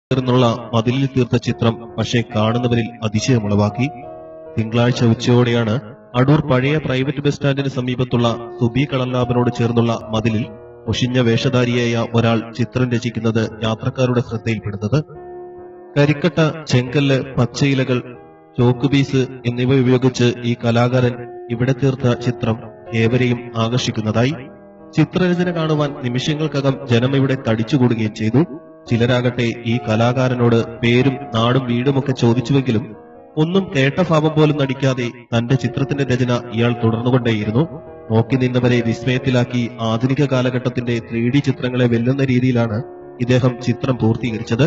ചേർന്നുള്ള മതിലിൽ തീർത്ത ചിത്രം പക്ഷേ കാണുന്നവരിൽ അതിശയമുളവാക്കി. തിങ്കളാഴ്ച ഉച്ചയോടെയാണ് അടൂർ പഴയ പ്രൈവറ്റ് ബസ് സ്റ്റാൻഡിന് സമീപത്തുള്ള സുബി കളങ്കാബനോട് ചേർന്നുള്ള മതിലിൽ മുഷിഞ്ഞ വേഷധാരിയായ ഒരാൾ ചിത്രം രചിക്കുന്നത് യാത്രക്കാരുടെ ശ്രദ്ധയിൽപ്പെടുന്നത്. കരിക്കട്ട, ചെങ്കല്ല്, പച്ചയിലകൾ, ചോക്കുപീസ് എന്നിവ ഉപയോഗിച്ച് ഈ കലാകാരൻ ഇവിടെ തീർത്ത ചിത്രം ഏവരെയും ആകർഷിക്കുന്നതായി. ചിത്രരചന കാണുവാൻ നിമിഷങ്ങൾക്കകം ജനം ഇവിടെ തടിച്ചുകൂടുകയും ചെയ്തു. ചിലരാകട്ടെ ഈ കലാകാരനോട് പേരും നാടും വീടുമൊക്കെ ചോദിച്ചുവെങ്കിലും ഒന്നും കേട്ട ഭാവം പോലും നടിക്കാതെ തന്റെ ചിത്രത്തിന്റെ രചന ഇയാൾ തുടർന്നുകൊണ്ടേയിരുന്നു. നോക്കി നിന്നവരെ വിസ്മയത്തിലാക്കി ആധുനിക കാലഘട്ടത്തിന്റെ 3D ചിത്രങ്ങളെ വെല്ലുന്ന രീതിയിലാണ് ഇദ്ദേഹം ചിത്രം പൂർത്തീകരിച്ചത്.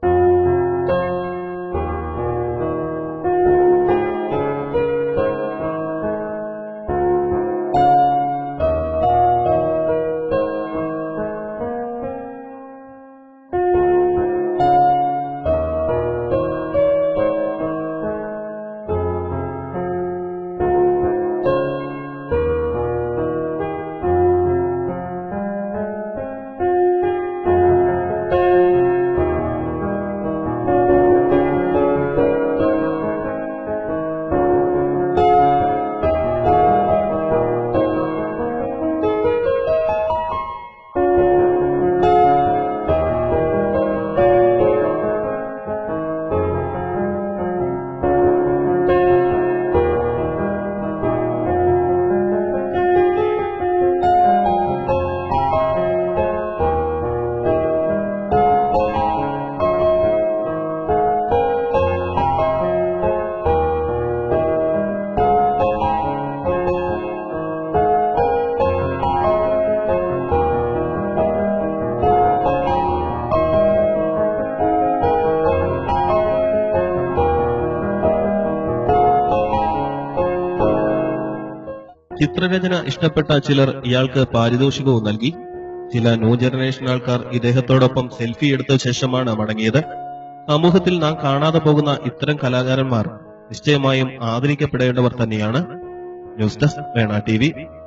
ചിത്രരചന ഇഷ്ടപ്പെട്ട ചിലർ ഇയാൾക്ക് പാരിതോഷികവും നൽകി. ചില ന്യൂ ജനറേഷൻ ആൾക്കാർ ഇദ്ദേഹത്തോടൊപ്പം സെൽഫി എടുത്ത ശേഷമാണ് മടങ്ങിയത്. സമൂഹത്തിൽ നാം കാണാതെ പോകുന്ന ഇത്തരം കലാകാരന്മാർ നിശ്ചയമായും ആദരിക്കപ്പെടേണ്ടവർ തന്നെയാണ്. ന്യൂസ് ഡെസ്ക് വേണ TV.